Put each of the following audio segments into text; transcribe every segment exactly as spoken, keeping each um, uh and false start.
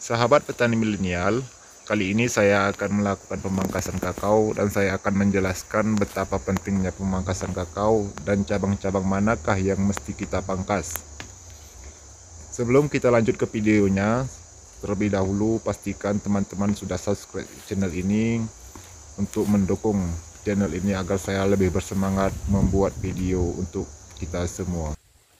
Sahabat petani milenial, kali ini saya akan melakukan pemangkasan kakao dan saya akan menjelaskan betapa pentingnya pemangkasan kakao dan cabang-cabang manakah yang mesti kita pangkas. Sebelum kita lanjut ke videonya, terlebih dahulu pastikan teman-teman sudah subscribe channel ini untuk mendukung channel ini agar saya lebih bersemangat membuat video untuk kita semua.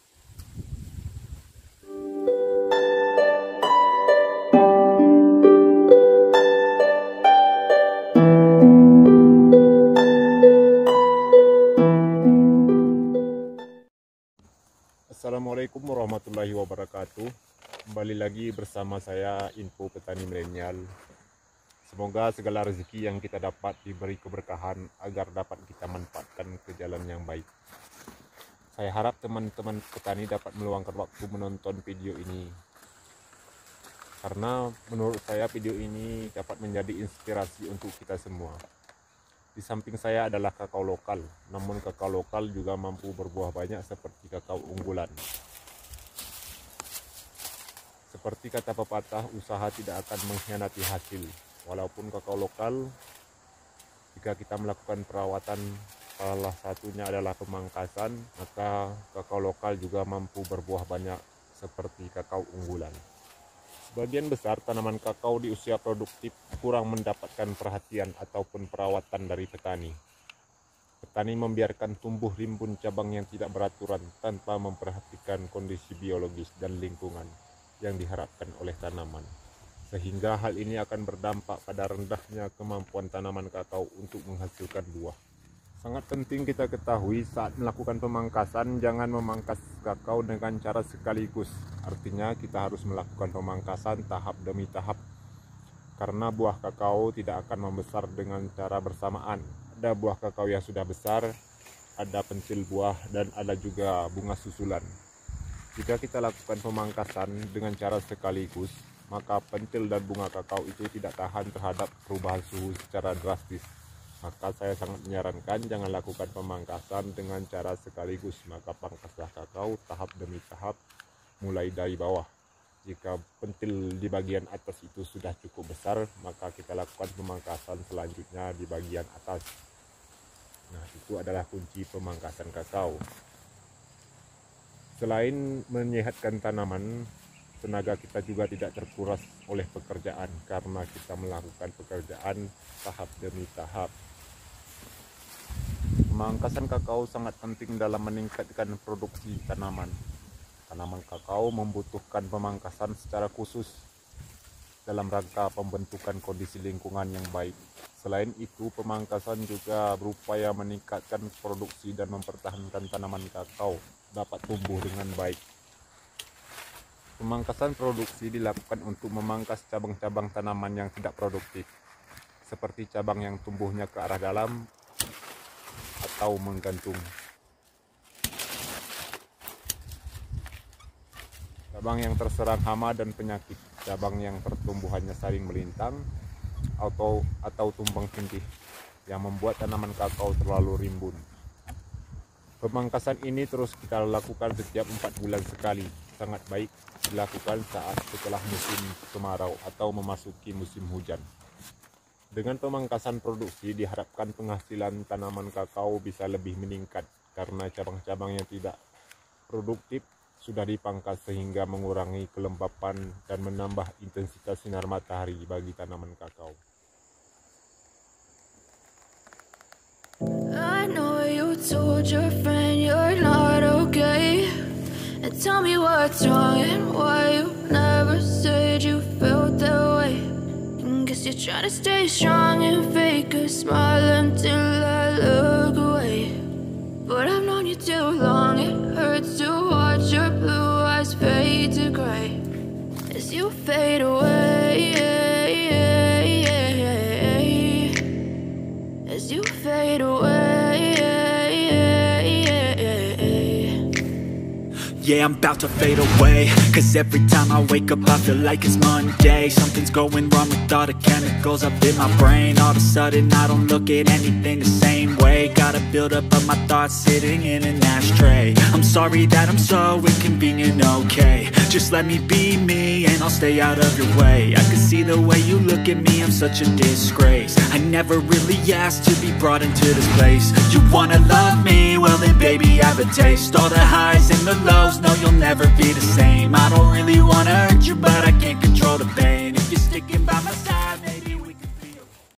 Assalamualaikum warahmatullahi wabarakatuh. Kembali lagi bersama saya Info Petani Milenial. Semoga segala rezeki yang kita dapat diberi keberkahan agar dapat kita manfaatkan ke jalan yang baik. Saya harap teman-teman petani dapat meluangkan waktu menonton video ini, karena menurut saya video ini dapat menjadi inspirasi untuk kita semua. Di samping saya adalah kakao lokal, namun kakao lokal juga mampu berbuah banyak seperti kakao unggulan. Seperti kata pepatah, usaha tidak akan mengkhianati hasil. Walaupun kakao lokal, jika kita melakukan perawatan, salah satunya adalah pemangkasan, maka kakao lokal juga mampu berbuah banyak seperti kakao unggulan. Sebagian besar tanaman kakao di usia produktif kurang mendapatkan perhatian ataupun perawatan dari petani. Petani membiarkan tumbuh rimbun cabang yang tidak beraturan tanpa memperhatikan kondisi biologis dan lingkungan yang diharapkan oleh tanaman. Sehingga hal ini akan berdampak pada rendahnya kemampuan tanaman kakao untuk menghasilkan buah. Sangat penting kita ketahui saat melakukan pemangkasan, jangan memangkas kakao dengan cara sekaligus. Artinya kita harus melakukan pemangkasan tahap demi tahap. Karena buah kakao tidak akan membesar dengan cara bersamaan. Ada buah kakao yang sudah besar, ada pensil buah, dan ada juga bunga susulan. Jika kita lakukan pemangkasan dengan cara sekaligus, maka pentil dan bunga kakao itu tidak tahan terhadap perubahan suhu secara drastis. Maka saya sangat menyarankan jangan lakukan pemangkasan dengan cara sekaligus, maka pangkaslah kakao tahap demi tahap mulai dari bawah. Jika pentil di bagian atas itu sudah cukup besar, maka kita lakukan pemangkasan selanjutnya di bagian atas. Nah, itu adalah kunci pemangkasan kakao. Selain menyehatkan tanaman, tenaga kita juga tidak terkuras oleh pekerjaan karena kita melakukan pekerjaan tahap demi tahap. Pemangkasan kakao sangat penting dalam meningkatkan produksi tanaman. Tanaman kakao membutuhkan pemangkasan secara khusus dalam rangka pembentukan kondisi lingkungan yang baik. Selain itu, pemangkasan juga berupaya meningkatkan produksi dan mempertahankan tanaman kakao dapat tumbuh dengan baik. Pemangkasan produksi dilakukan untuk memangkas cabang-cabang tanaman yang tidak produktif, seperti cabang yang tumbuhnya ke arah dalam atau menggantung. Cabang yang terserang hama dan penyakit, cabang yang pertumbuhannya saling melintang atau atau tumbang tindih yang membuat tanaman kakao terlalu rimbun. Pemangkasan ini terus kita lakukan setiap empat bulan sekali. Sangat baik dilakukan saat setelah musim kemarau atau memasuki musim hujan. Dengan pemangkasan produksi diharapkan penghasilan tanaman kakao bisa lebih meningkat karena cabang-cabang yang tidak produktif sudah dipangkas sehingga mengurangi kelembapan dan menambah intensitas sinar matahari bagi tanaman kakao. I know you told your friend you're not okay, and tell me what's wrong and why you never said you felt that way. Guess you're trying to stay strong and fake a smile until I look away. But I've known you too long, it hurts to watch your blue eyes fade to gray as you fade away, as you fade away. yeah, I'm about to fade away. Cause every time I wake up I feel like it's Monday. Something's going wrong with all the chemicals up in my brain. All of a sudden I don't look at anything the same way. Gotta build up of my thoughts sitting in an ashtray. I'm sorry that I'm so inconvenient, okay. Just let me be me and I'll stay out of your way. I can see the way you look at me, I'm such a disgrace. I never really asked to be brought into this place. You wanna love me? Well then baby, I have a taste. All the highs and the lows, no, you'll never be the same. I don't really wanna